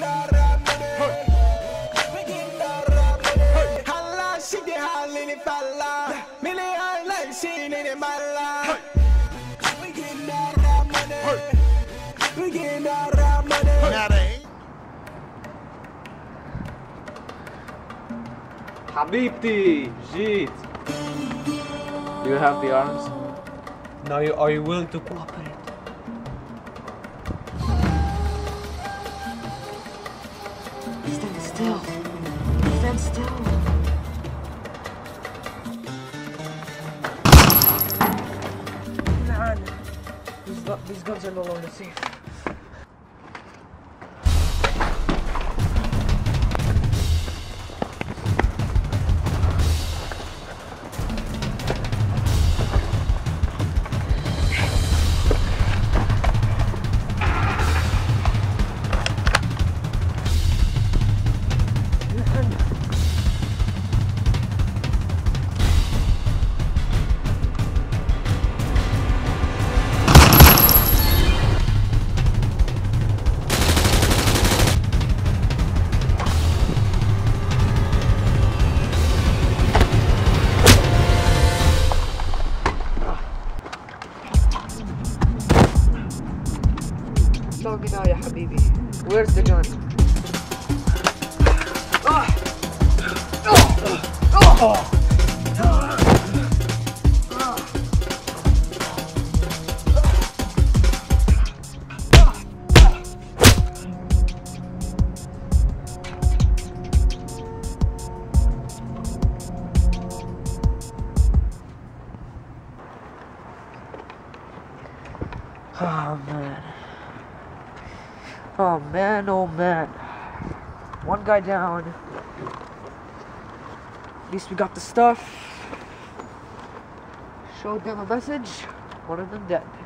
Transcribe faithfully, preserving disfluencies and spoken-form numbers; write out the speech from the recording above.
Habibti, Jeet. Do you have the arms? Now, you, are you willing to cooperate? Stand still. Stand still. Man, these, these guns are no longer safe. Tell me now, ya habibi. Where's the gun? Ah! Oh! Oh! Oh man. Oh man, oh man. One guy down. At least we got the stuff. Showed them a message. One of them dead.